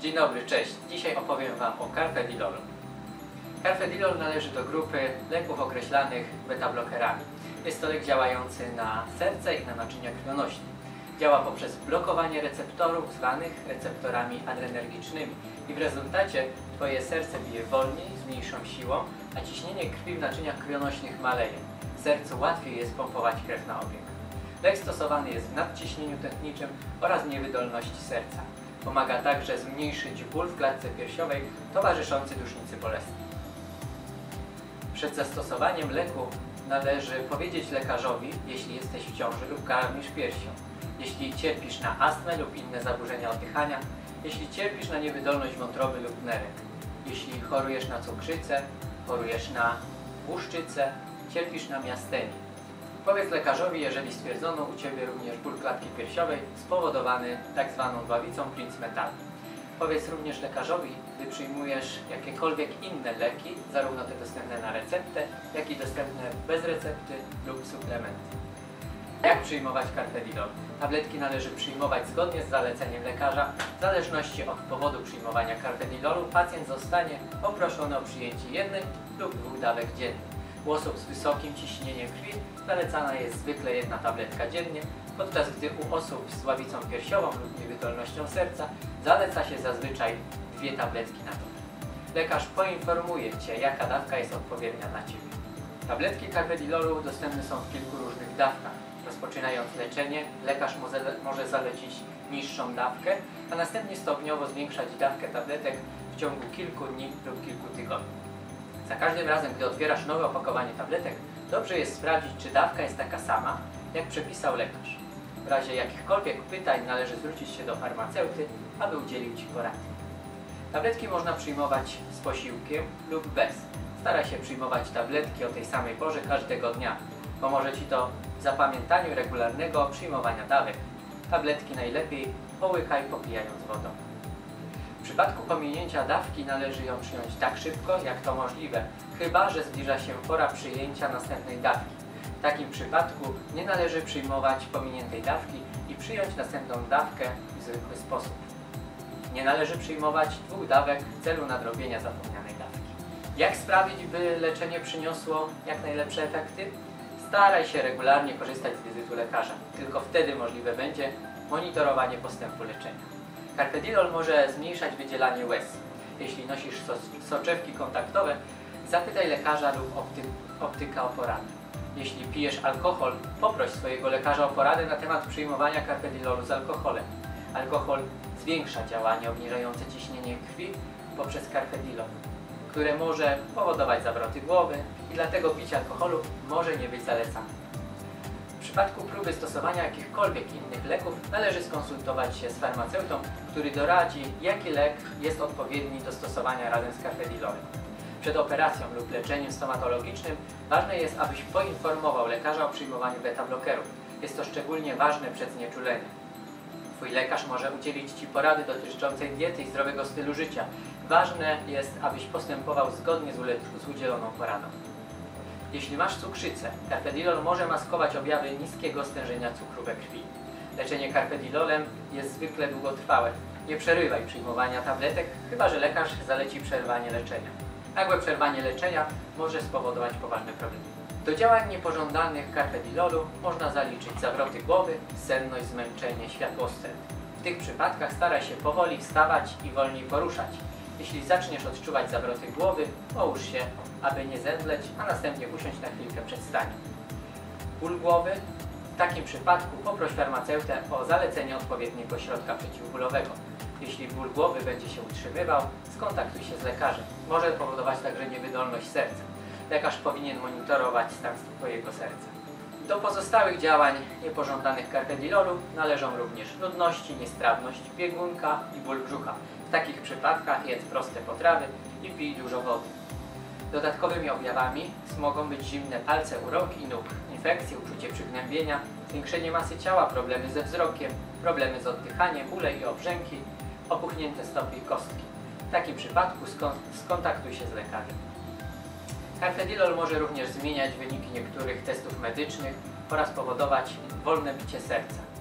Dzień dobry, cześć. Dzisiaj opowiem Wam o carfedilolu. Carfedilol należy do grupy leków określanych beta-blokerami. Jest to lek działający na serce i na naczynia krwionośne. Działa poprzez blokowanie receptorów zwanych receptorami adrenergicznymi i w rezultacie Twoje serce bije wolniej, z mniejszą siłą, a ciśnienie krwi w naczyniach krwionośnych maleje. Sercu łatwiej jest pompować krew na obieg. Lek stosowany jest w nadciśnieniu tętniczym oraz niewydolności serca. Pomaga także zmniejszyć ból w klatce piersiowej towarzyszący dusznicy bolesnej. Przed zastosowaniem leku należy powiedzieć lekarzowi, jeśli jesteś w ciąży lub karmisz piersią, jeśli cierpisz na astmę lub inne zaburzenia oddychania, jeśli cierpisz na niewydolność wątroby lub nerek, jeśli chorujesz na cukrzycę, chorujesz na łuszczycę, cierpisz na miastenię. Powiedz lekarzowi, jeżeli stwierdzono u Ciebie również ból klatki piersiowej spowodowany tzw. dławicą Prinzmetalu. Powiedz również lekarzowi, gdy przyjmujesz jakiekolwiek inne leki, zarówno te dostępne na receptę, jak i dostępne bez recepty lub suplementy. Jak przyjmować carfedilol? Tabletki należy przyjmować zgodnie z zaleceniem lekarza. W zależności od powodu przyjmowania carfedilolu pacjent zostanie poproszony o przyjęcie jednej lub 2 dawek dziennie. U osób z wysokim ciśnieniem krwi zalecana jest zwykle 1 tabletka dziennie, podczas gdy u osób z dławicą piersiową lub niewydolnością serca zaleca się zazwyczaj 2 tabletki na dobę. Lekarz poinformuje Cię, jaka dawka jest odpowiednia dla Ciebie. Tabletki carfedilolu dostępne są w kilku różnych dawkach. Rozpoczynając leczenie, lekarz może zalecić niższą dawkę, a następnie stopniowo zwiększać dawkę tabletek w ciągu kilku dni lub kilku tygodni. Za każdym razem, gdy otwierasz nowe opakowanie tabletek, dobrze jest sprawdzić, czy dawka jest taka sama, jak przepisał lekarz. W razie jakichkolwiek pytań należy zwrócić się do farmaceuty, aby udzielił Ci porady. Tabletki można przyjmować z posiłkiem lub bez. Staraj się przyjmować tabletki o tej samej porze każdego dnia. Pomoże Ci to w zapamiętaniu regularnego przyjmowania dawek. Tabletki najlepiej połykaj, popijając wodą. W przypadku pominięcia dawki należy ją przyjąć tak szybko, jak to możliwe, chyba że zbliża się pora przyjęcia następnej dawki. W takim przypadku nie należy przyjmować pominiętej dawki i przyjąć następną dawkę w zwykły sposób. Nie należy przyjmować 2 dawek w celu nadrobienia zapomnianej dawki. Jak sprawić, by leczenie przyniosło jak najlepsze efekty? Staraj się regularnie korzystać z wizytu lekarza. Tylko wtedy możliwe będzie monitorowanie postępu leczenia. Carfedilol może zmniejszać wydzielanie łez. Jeśli nosisz soczewki kontaktowe, zapytaj lekarza lub optyka o poradę. Jeśli pijesz alkohol, poproś swojego lekarza o poradę na temat przyjmowania carfedilolu z alkoholem. Alkohol zwiększa działanie obniżające ciśnienie krwi poprzez carfedilol, które może powodować zawroty głowy i dlatego picie alkoholu może nie być zalecane. W przypadku próby stosowania jakichkolwiek innych leków należy skonsultować się z farmaceutą, który doradzi, jaki lek jest odpowiedni do stosowania razem z carfedilolem. Przed operacją lub leczeniem stomatologicznym ważne jest, abyś poinformował lekarza o przyjmowaniu beta-blokerów. Jest to szczególnie ważne przed znieczuleniem. Twój lekarz może udzielić Ci porady dotyczącej diety i zdrowego stylu życia. Ważne jest, abyś postępował zgodnie z udzieloną poradą. Jeśli masz cukrzycę, carfedilol może maskować objawy niskiego stężenia cukru we krwi. Leczenie carfedilolem jest zwykle długotrwałe. Nie przerywaj przyjmowania tabletek, chyba że lekarz zaleci przerwanie leczenia. Nagłe przerwanie leczenia może spowodować poważne problemy. Do działań niepożądanych carfedilolu można zaliczyć zawroty głowy, senność, zmęczenie, światłowstręt. W tych przypadkach staraj się powoli wstawać i wolniej poruszać. Jeśli zaczniesz odczuwać zawroty głowy, połóż się, aby nie zemdleć, a następnie usiądź na chwilkę przed staniem. Ból głowy? W takim przypadku poproś farmaceutę o zalecenie odpowiedniego środka przeciwbólowego. Jeśli ból głowy będzie się utrzymywał, skontaktuj się z lekarzem. Może powodować także niewydolność serca. Lekarz powinien monitorować stan Twojego serca. Do pozostałych działań niepożądanych carfedilolu należą również nudności, niestrawność, biegunka i ból brzucha. W takich przypadkach jedz proste potrawy i pij dużo wody. Dodatkowymi objawami mogą być zimne palce u rąk i nóg, infekcje, uczucie przygnębienia, zwiększenie masy ciała, problemy ze wzrokiem, problemy z oddychaniem, bóle i obrzęki, opuchnięte stopy i kostki. W takim przypadku skontaktuj się z lekarzem. Carfedilol może również zmieniać wyniki niektórych testów medycznych oraz powodować wolne bicie serca.